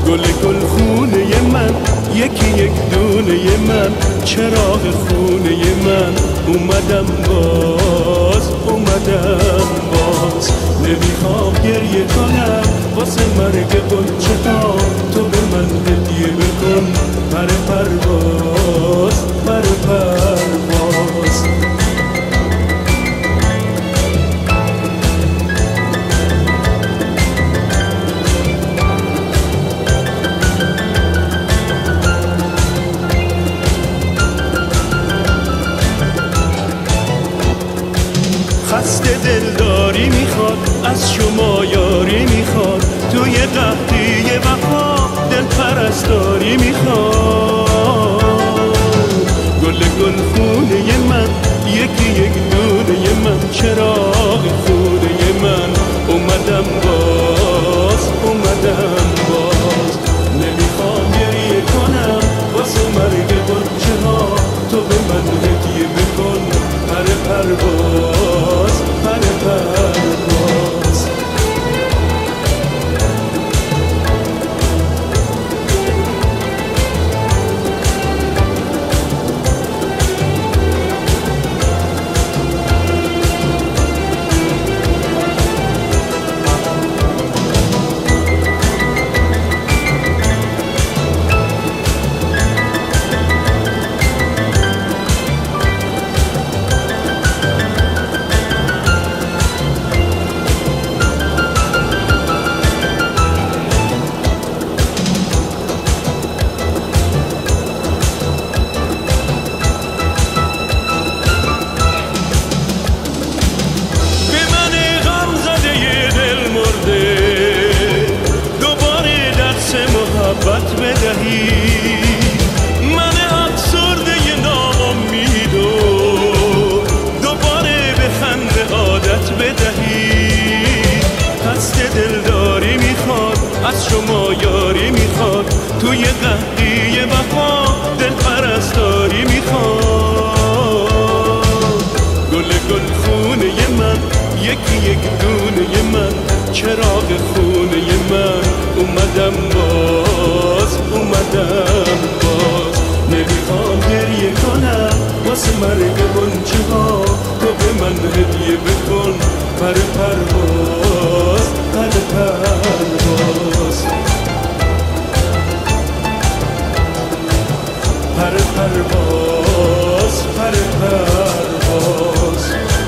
گل گل خونه من، یکی یک دونه من، چراغ خونه من. اومدم باز، اومدم باز. نمیخوام گریه کنم واسه مرگ غنچه ها، تو به من هدیه بکن پر پرواز، پر پرواز. خسته دلداری میخواد، از شما یاری میخواد، توی قحطی وفا دل پرستاری میخواد. گل گل خونه من، یکی یک دونه من، چراغ خونه من. اومدم باز، اومدم باز. نمیخوام گریه کنم واسه مرگ غنچه ها، تو به من هدیه بکن پر پرواز، پر پرواز. محبت بدهی من افسرده ناامیدو، دوباره به خنده عادت بدهی. قصد دلداری میخواد، از شما یاری میخواد، توی قحطی وفا دل پرستاری میخواد. گل گل خونه من، یکی یک دونه من، چراغ خونه من. اومدم باز، اومدم باز. نمیخوام گریه کنم واسه مرگ غنچه ها، تو به من هدیه بکن پر پرواز، پر پرواز. پر پرواز، پر پرواز.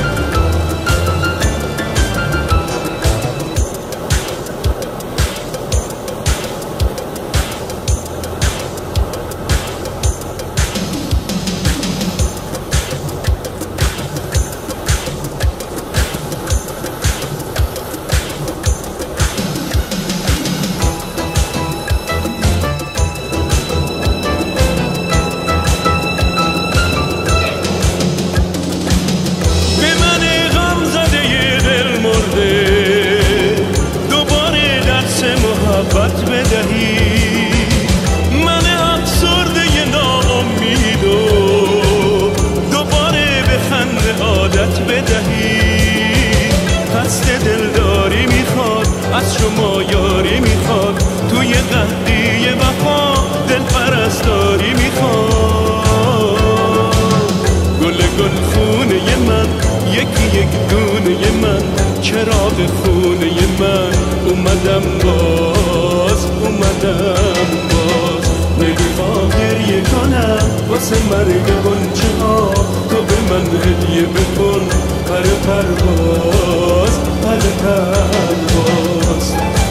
محبت بدهی من افسرده ناامیدو، دوباره به خنده عادت بدهی. قصد دلداری میخواد، از شما یاری میخواد، توی قحطی وفا دل پرستاری میخواد. گل گل خونه من، یکی یک دونه من، چراغ خونه من. اومدم باز، اومدم باز. نمیخوام گریه کنم واسه مرگ غنچه ها، تو به من هدیه بکن پر پرواز، پر پرواز.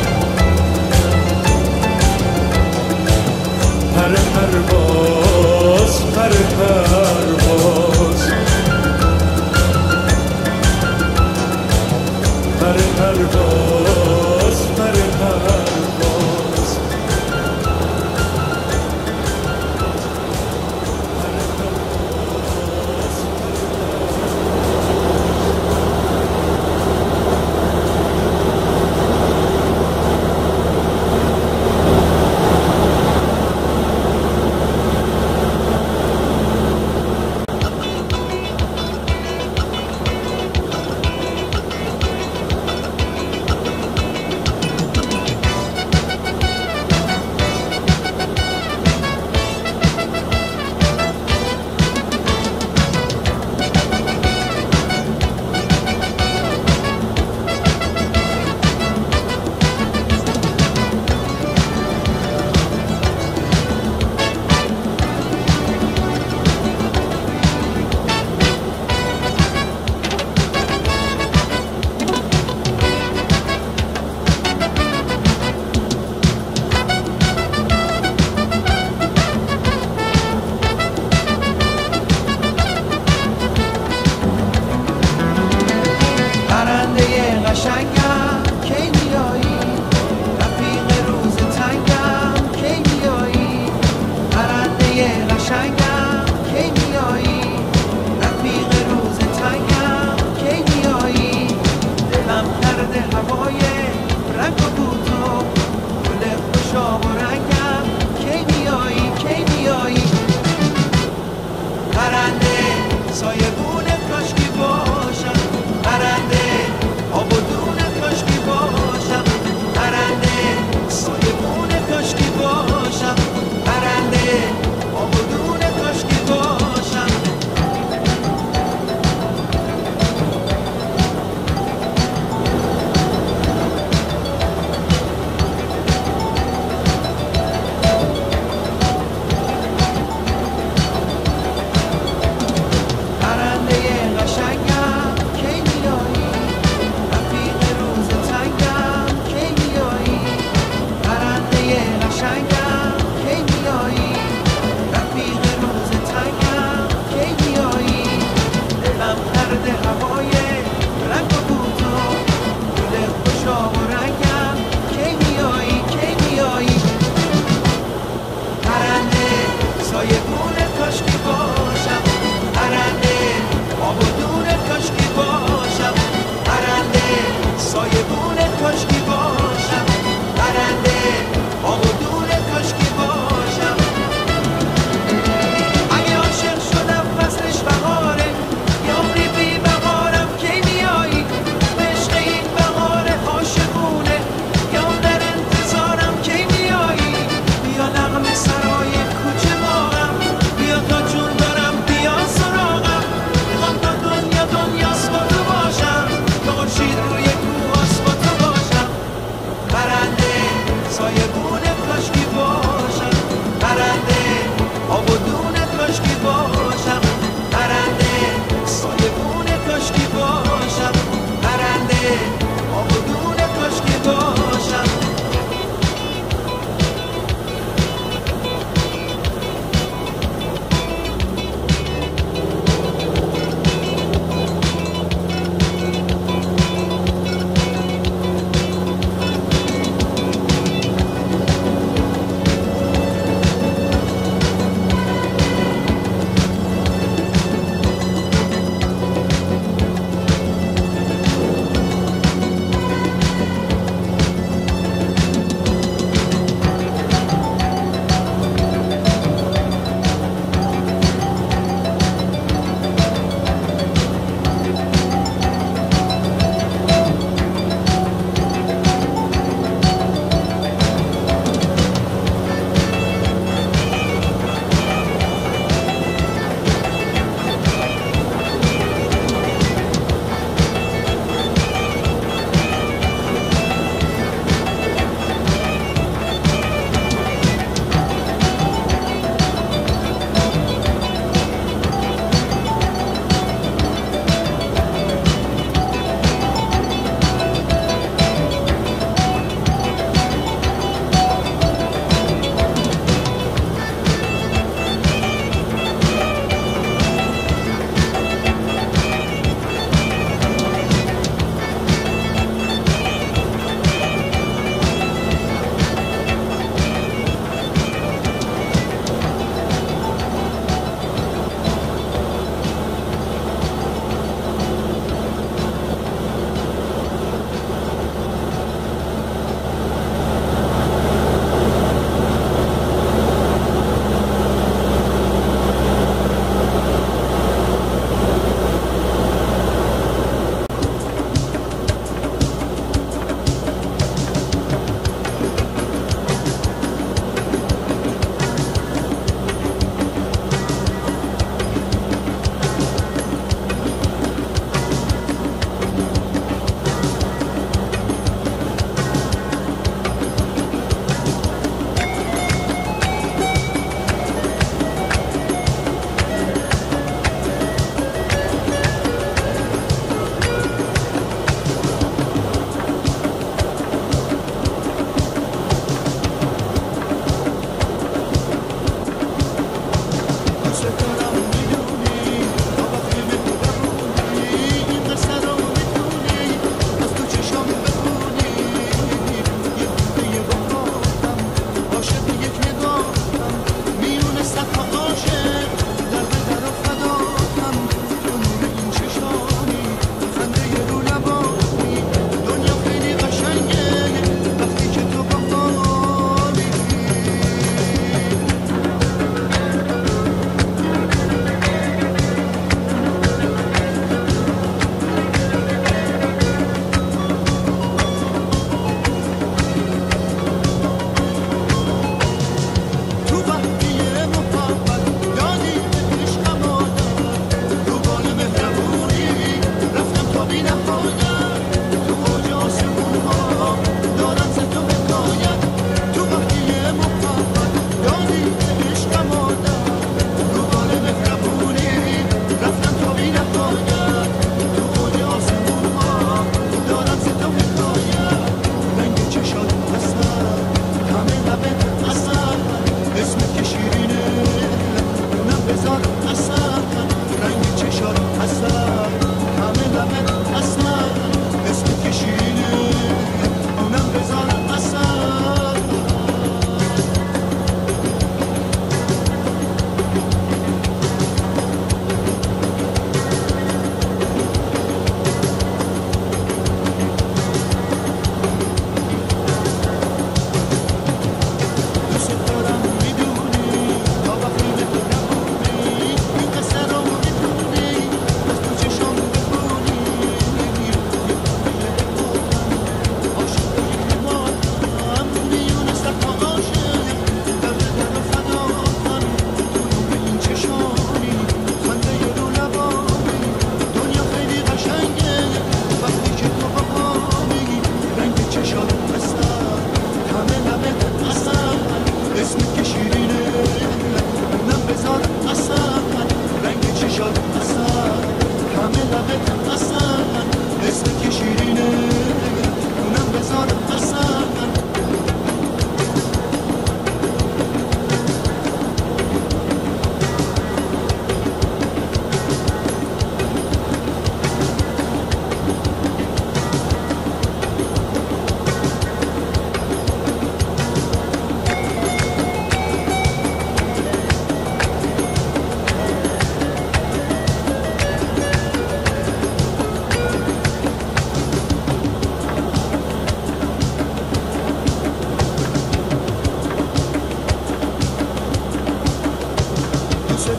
پر پرواز، پر پرواز. پر پرواز، پر پرواز.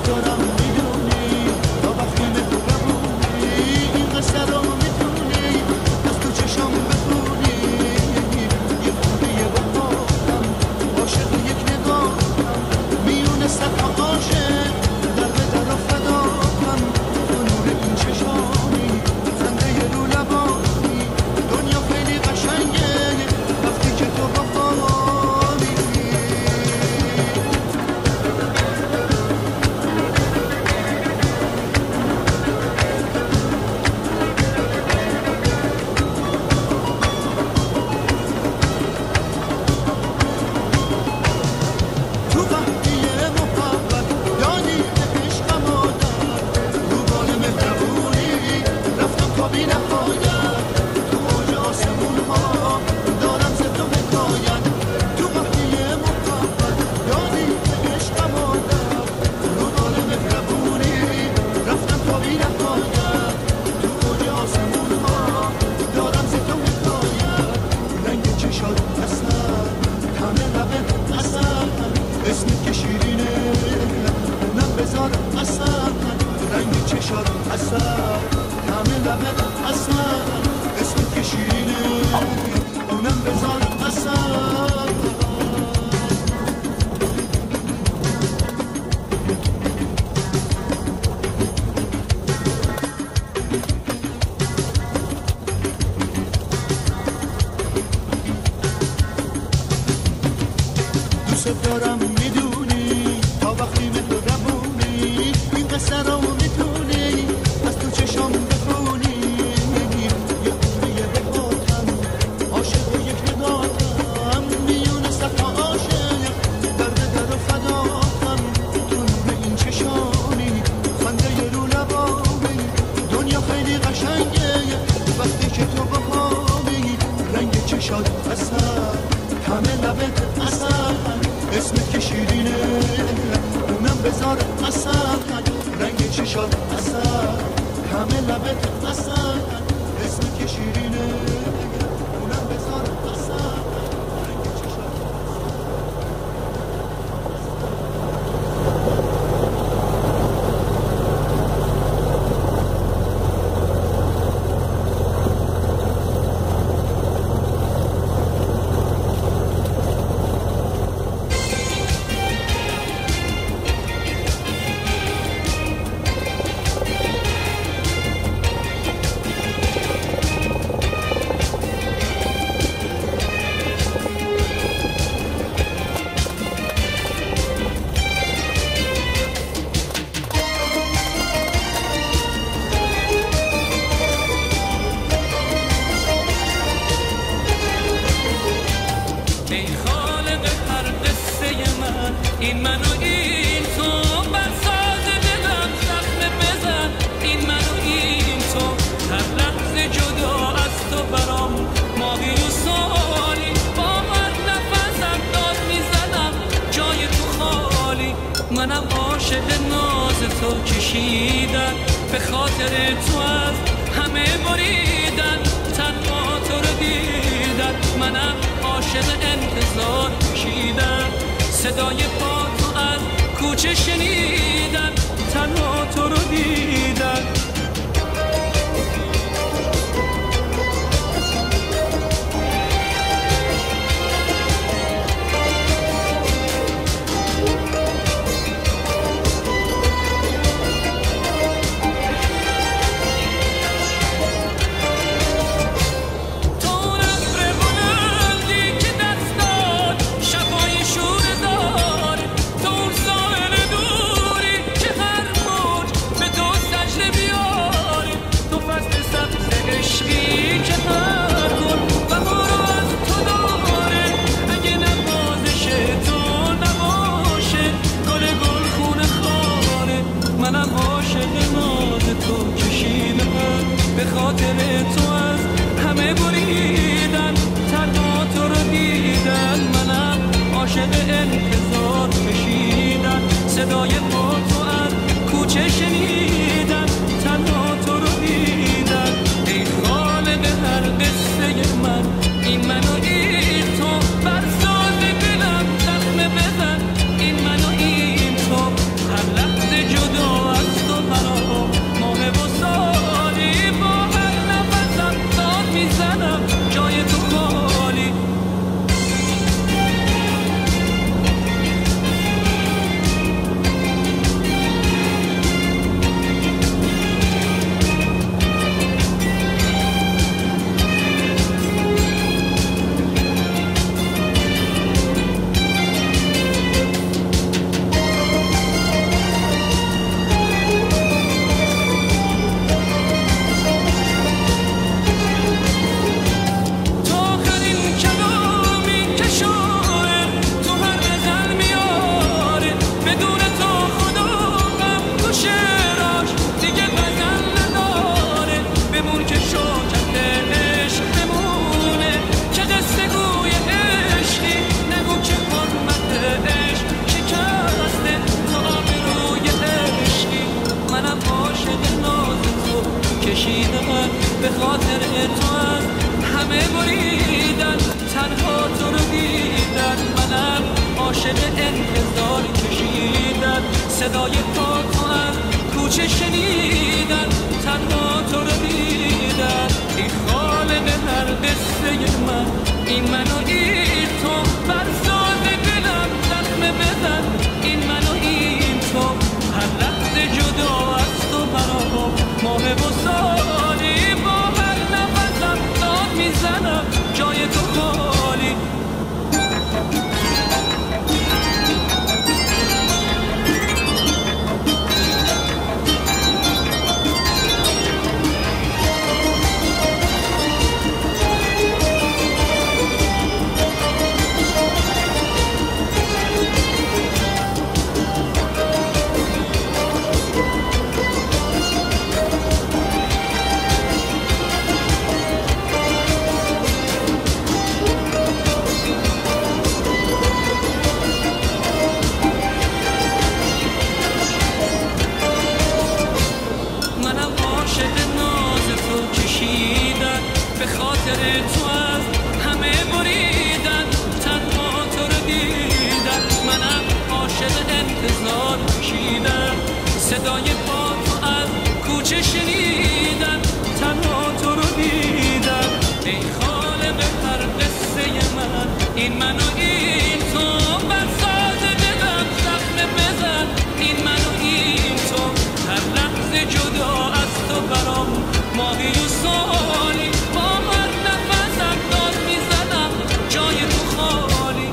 دارم میدونی تا وقتی مهربونی این قصه رو میتونی از تو چشم بخونی یه خونه یه بهارم عاشق یک نگاهم میونه صفحه عاشق در به در و فداهم تو نور این چشانی خنده رو لبانی دنیا خیلی قشنگه وقتی که تو با پامی تو وقتی محبت یادی عشقم آدم رو بال مهربونی رفتم تا بی نهایت تو اوج آسمون ها دارم ز تو حکایت تو وقتی محبت یادی عشقم آدم رو بال مهربونی رفتم تا بی نهایت تو اوج آسمون ها دارم ز تو حکایت رنگ چشات اصل طعم لبت اصل اسمت که شیرینه اونم بذار اصل رنگ چشات اصل طعم لبت اصل اسمت که شیرینه اونم بذار اصل دوست دارم میدونی تا وقتی مهربونی این قصه رو میتونی از تو چشم بخونی یه خونه یه بهارم عاشق یک نگاهم میونه صفحه عاشق درد در و فداهم تو نور این چشانی خنده رو لبانی دنیا خیلی قشنگه وقتی که تو با پامی رنگ چشات اصل همه لبت اصل اسمت که شیرینه اونم بذار اصل رنگ چشات اصل همه لبت اصل اسمت که شیرینه اونم بذار اصل رنگ چشات ای خالق هر قصه من این من و این تو بر ساز دلم زخم بزن این من و این تو هر لحظه جدا از تو برام ماهی و سالی با هر نفسم داد میزنم جای تو خالی منم عاشق ناز تو کشیدن به خاطر تو از همه بریدن تنها تو رو دیدن منم عاشق انتظار کشیدن صدای پا تو از کوچه شنیدن تنها تو رو دیدن به خاطر تو از همه بریدن تنها تو رو دیدن منم عاشق انتظار کشیدن صدای پا تو از کوچه شنیدن تنها تو رو دیدن ای خالق هر قصه من این من و این تو بر ساز دلم زخم بزن این من و این تو هر لحظه عاشق انتظار کشیدن، صدای پا تو از کوچه شنیدن، تنها تو رو دیدن. ای خالق هر قصه من، این من و این تو، بر ساز دلم زخم بزن. این من و این تو، هر لحظه جدا از تو برام ماه و سالی. با هر نفسم داد میزنم جای تو خالی. به خاطر تو از همه بریدن، تنها تو رو دیدن. منم عاشق انتظار کشیدم، صدای پا تو از کوچه شنیدن، تنها تو رو دیدن. ای خالق هر قصه من، این من و این تو، بر ساز دلم زخم بزن. این من و این تو، هر لحظه جدا از تو برام ماهی و سالی. با هر نفسم داد میزنم جای تو خالی.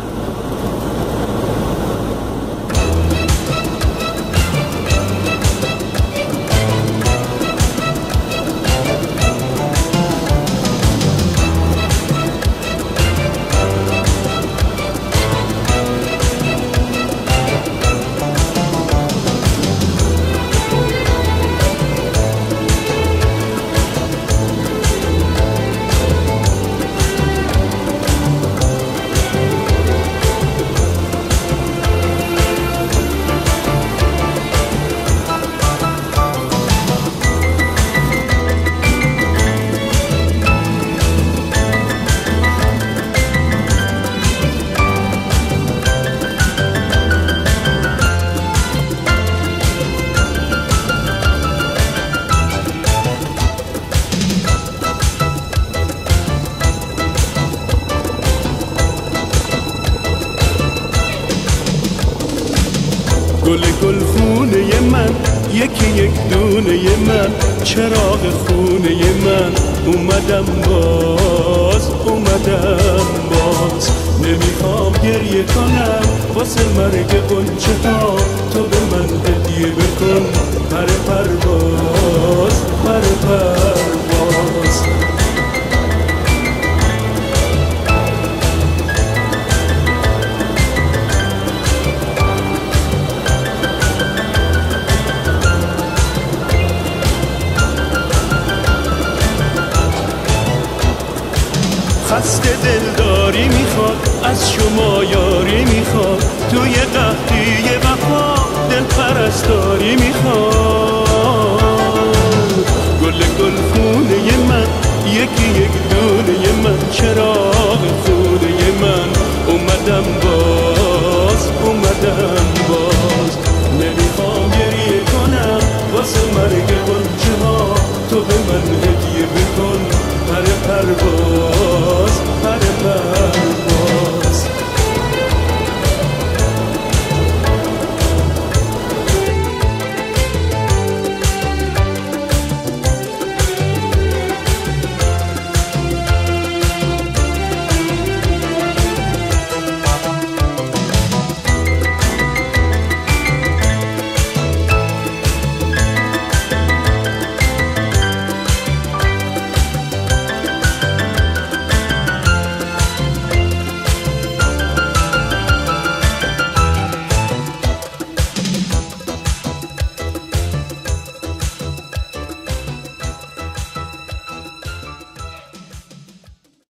گل گل خونه من، یکی یک دونه من، چراغ خونه من. اومدم باز، اومدم باز. نمیخوام گریه کنم واسه مرگ غنچه ها، تو به من هدیه بکن پر پرواز، پر پرواز. خسته دلداری میخواد، از شما یاری میخواد، توی قحطی وفا دل پرستاری میخواد. گل گل خونه من، یکی یک دونه من، چراغ خونه من. اومدم باز، اومدم باز.